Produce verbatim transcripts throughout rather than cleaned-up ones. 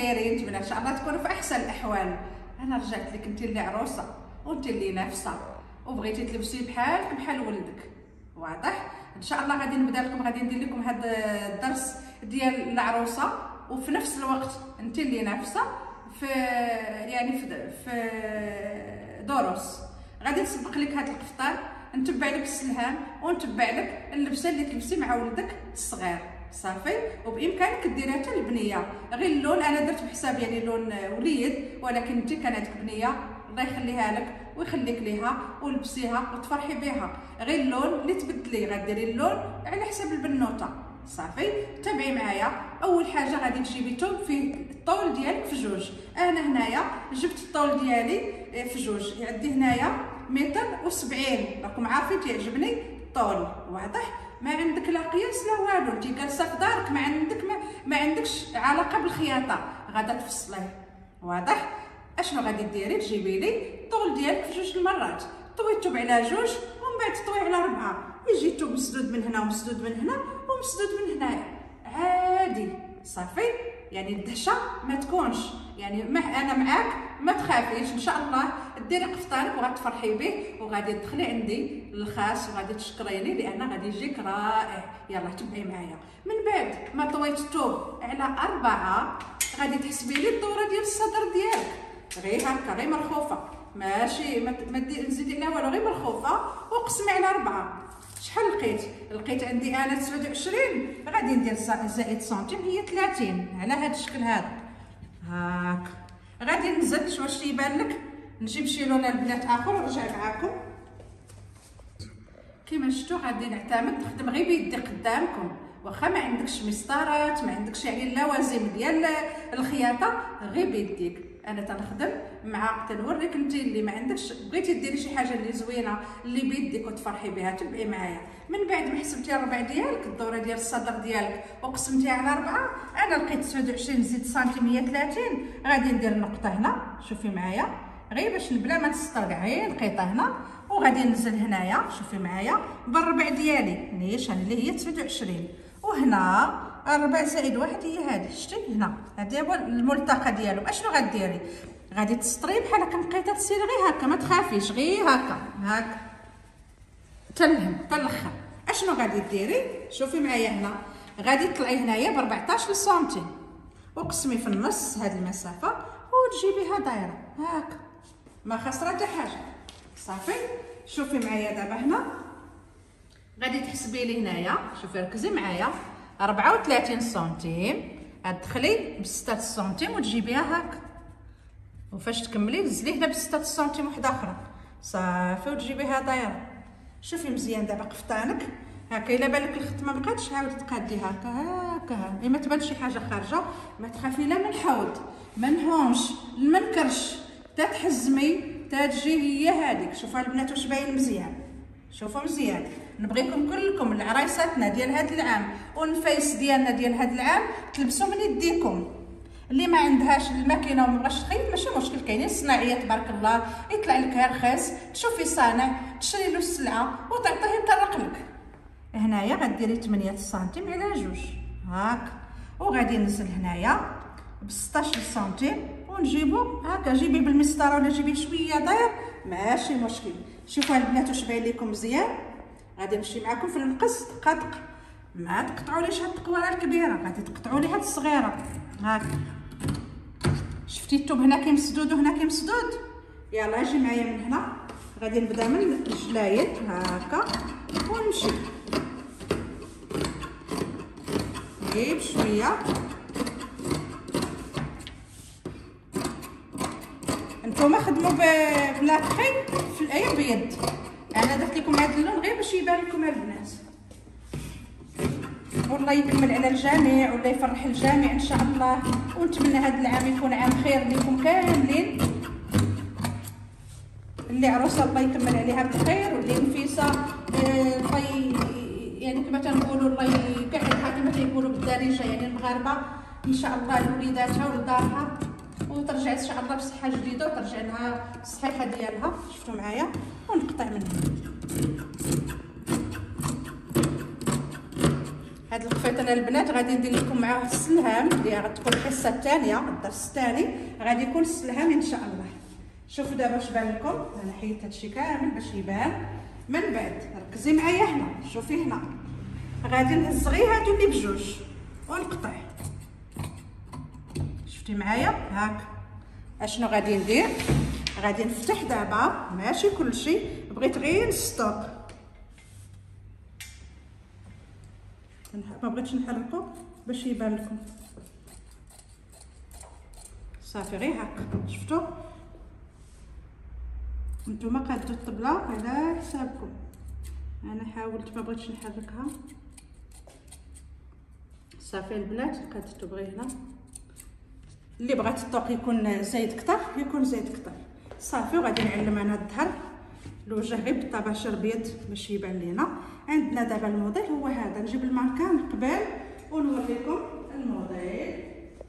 دايرين؟ نتمنى ان شاء الله تكونوا في احسن الاحوال. انا رجعت لك انت اللي عروسه وانت اللي نافسه وبغيتي تلبسي بحالك بحال ولدك، واضح؟ ان شاء الله غادي نبدا لكم، غادي ندير لكم هذا الدرس ديال العروسه، وفي نفس الوقت انت اللي نافسه في يعني في, في دروس. غادي نسبق لك هذا القفطان، نتبع لك السلهام ونتبع لك اللبسه اللي تلبسي مع ولدك الصغير، صافي. وبامكانك ديرها حتى البنيه، غير اللون انا درت بحساب يعني لون وليد، ولكن انت كان عندك بنيه الله يخليها لك ويخليك ليها ولبسيها وتفرحي بها، غير اللون اللي تبدلي غديري اللون على حساب البنوته، صافي. تابعي معايا. اول حاجه غادي تجيبي توب فيه الطول ديالك في جوج. انا هنايا جبت الطول ديالي في جوج، عندي هنايا متر وسبعين، راكم عارفين تيعجبني الطول، واضح؟ ما عندك لا قياس لا والو، انت جالسه في دارك ما عندك ما, ما عندكش علاقه بالخياطه، غادا تفصليه، واضح؟ اشنو غادي ديري؟ تجيبي لي الطول ديالك في جوج المرات، طوي التوب على جوج ومن بعد طوي على ربعه، يجي التوب مسدود من هنا ومسدود من هنا ومسدود من هنايا، عادي، صافي. يعني الدهشه ما تكونش، يعني ما انا معاك، ما تخافيش، ان شاء الله ديري قفطانك وغتفرحي به، وغادي تدخلي عندي للخاص وغادي تشكريني لان غادي يجيك رائع. يلا تبعي معايا. من بعد ما طويت الثوب على أربعة غادي تحسبي لي الدوره ديال الصدر ديالك، غير هكا، غير مرخوفه، ماشي ما تزيدي لا والو، غير مرخوفه، وقسمي على أربعة. شحال لقيت؟ لقيت عندي انا تسعة وعشرين، غادي ندير زائد سنتيم هي ثلاثين على هذا الشكل هذا، هاك. غادي ننزل واش يبان لك، نجيب شي لون البنات اخر ونرجع معاكم. كيما شفتوا غادي نعتمد نخدم غير بيدي قدامكم، واخا ما عندكش مسطرات، ما عندكش يعني اللوازم ديال الخياطه، غير بيديك. انا تنخدم مع تنوريك انت اللي ما عندكش، بغيتي ديري شي حاجه اللي زوينه اللي بيديك وتفرحي بها، تبعي معايا. من بعد ما حسبتي الربع ديالك، الدوره ديال الصدر ديالك وقسمتيها على أربعة، انا لقيت تسعة وعشرين زيد سنتيم هي ثلاثين، غادي ندير نقطه هنا، شوفي معايا، غير باش بلا ما نسطر كاع، غير نقيطه هنا، وغادي ننزل هنايا، شوفي معايا، بالربع ديالي نيش اللي هي تسعة وعشرين، وهنا الربع زائد واحد هي هذه، شتي هنا، هذا هو الملتقى ديالو. اشنو غديري؟ غادي تسطري بحال هكا نقيطه، تسيري غير هكا، ما تخافيش، غير هكا هكا تلهم حتى الاخر. اشنو غادي ديري؟ شوفي معايا هنا، غادي تطلعي هنايا ب أربعطاش سنتيم، وقسمي في النص هذه المسافه وتجيبيها دايره هكا، ما خاسره حتى حاجه، صافي. شوفي معايا دابا هنا غادي تحسبي لي هنايا، شوفي ركزي معايا، أربعة وثلاثين سنتيم، غتدخلي ب ستة سنتيم وتجيبيها هكا، وفاش تكملي نزلي هنا ب ستة سنتيم وحده اخرى، صافي، وتجيبيها دايره. شوفي مزيان دابا قفطانك هكا، الا بالك الخط ما بقاتش عاودي تقادي هكا هكا، ما تبان شي حاجه خارجه، ما تخافي لا من حوض، ما نهونش، ما نكرش، تا تحزمي تا تجي هي هذيك. شوفوا البنات واش باين مزيان، شوفوا مزيان. نبغيكم كلكم العرايساتنا ديال هذا العام والنفايس ديالنا ديال هذا العام تلبسوا من يديكم. اللي ما عندهاش الماكينه وما بغاش تخيط ماشي مشكل، كاينين الصناعيه تبارك الله يطلع لك رخيص، تشوفي صانع تشري له السلعه وتعطيه يطرق لك. هنايا غديري ثمانية سنتيم على جوج هاك، وغادي ننزل هنايا ب ستطاش سنتيم ونجيبو هكا، جيبي بالمسطره ولا جيبي شويه داير ماشي مشكل. شوفوا البنات واش باين لكم مزيان. غادي نمشي معكم في المقص دقه دقه، ما تقطعوا ليش هاد التقواره الكبيره، غادي تقطعوا لي هاد الصغيره هاكا. شفتي الثوب هنا كاين مسدود وهنا كاين مسدود، يلا اجي معايا من هنا، غادي نبدا من الجلايد هاكا ونمشي غير بشويه. نتوما خدموا بلا تخي في الايه بيض، انا درت لكم هذا اللون غير باش يبان لكم البنات. والله يكمل على الجميع والله يفرح الجميع ان شاء الله، ونتمنى هذا العام يكون عام خير لكم كاملين. اللي عروسه الله يكمل عليها بالخير، واللي نفيسه الله يعني كما تنقولوا الله يكحلها كما تيقولوا بالدارجه يعني المغاربه، ان شاء الله لوليداتها ولدارها، وترجع ان شاء الله بصحه جديده وترجع لها الصحيحه ديالها. شفتوا معايا ونقطع من هنا. هاد القفيطه البنات غادي ندير لكم معاه السلهام اللي غتكون الحصه الثانيه، الدرس الثاني غادي يكون السلهام ان شاء الله. شوفوا دابا واش بان لكم، انا حيدت هادشي كامل باش يبان. من بعد ركزي معايا هنا، شوفي هنا غادي نهز غير هادو اللي بجوج ونقطع. شفتي معايا هاك. اشنو غادي ندير؟ غادي نفتح دابا ماشي كلشي، بغيت غير نستوب، ما بغيتش نحركو باش يبان لكم. صافي غير هاك. شفتوا نتوما قادو الطبله على حسابكم. انا حاولت ما بغيتش نحركها. صافي البنات قادتو بغي هنا، اللي بغات الطوق يكون زايد كتر يكون زايد كتر. صافي وغادي نعلم انا الظهر الوجه غير بالطباشير بيض باش يبان لينا. عندنا دابا الموديل هو هذا، نجيب الماركان قبل ونوريكم الموديل.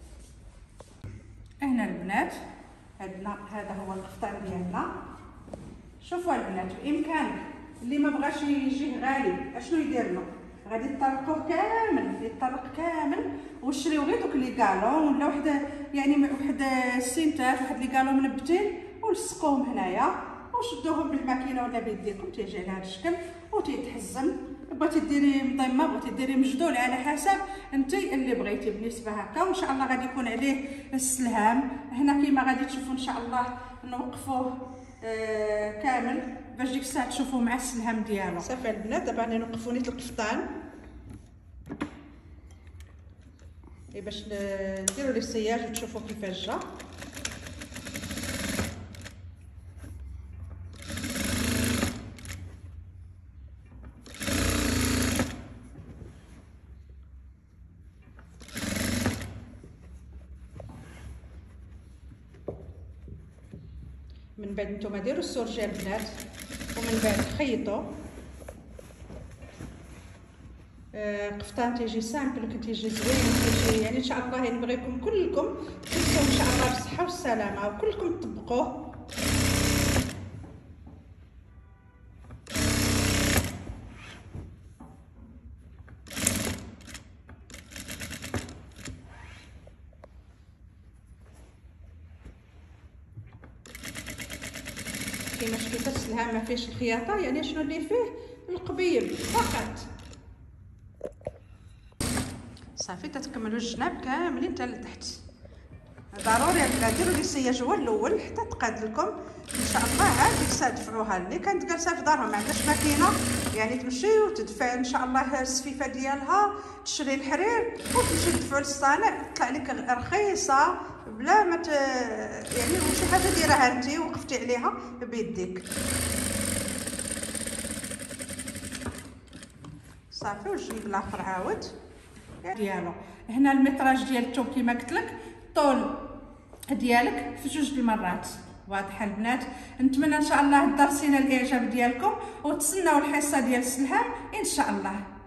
هنا البنات عندنا هذا هو القفطان ديالنا. شوفوا البنات بامكانك اللي ما بغاش يجيه غالي اشنو يدير له، غادي يطرقوه كامل، يطرق كامل وشريو غير دوك لي كالون ولا وحده يعني واحد السينتات واحد لي كالون منبتين ولصقوهم هنايا وشدوهم بالماكينه ولا بيديكم تيجي على هذا الشكل وتيتحزم. بغيتي ديري مضمه بغيتي ديري مجدول على حسب انت اللي بغيتي بالنسبه هكا. وان شاء الله غادي يكون عليه السلهام هنا كيما غادي تشوفوا ان شاء الله نوقفوه آه كامل باش ديك الساعه تشوفوا مع السلهام ديالو. صافي البنات دابا غادي نوقفوا نيت القفطان باش نديروا لي السياج وتشوفوا كيفاش جا. من بعد نتوما ديروا السورجي البنات ومن بعد خيطوا. آه قفطان تيجي سامبل كتيجي زوين تيجي يعني ان شاء الله نبغيكم كلكم تلبسوه ان شاء الله بالصحه والسلامه وكلكم تطبقوه. كيما شفتوا السلهام ما فيهش الخياطه، يعني شنو اللي فيه القبيب فقط. صافي تتكملوا الجناب كاملين حتى لتحت. ضروري ديروا لي السياج هو الاول حتى تقاد لكم ان شاء الله. عاد ديك الساعه دفعوها. اللي كانت جالسه في دارها ما عندهاش ماكينه يعني تمشي وتدفع ان شاء الله السفيفه ديالها، تشري الحرير وتمشي تدفعوا للصانع تطلع لك رخيصه بلا ما ت... يعني شي حاجه ديرها انت وقفتي عليها بيديك. صافي وجيب الاخر عاود ديالو. هنا الميطراج ديال الثوب كما قلت لك الطول ديالك في جوج المرات. واضحه البنات؟ نتمنى ان شاء الله الدرس ينال الاعجاب ديالكم وتسناو الحصه ديال السلهام ان شاء الله.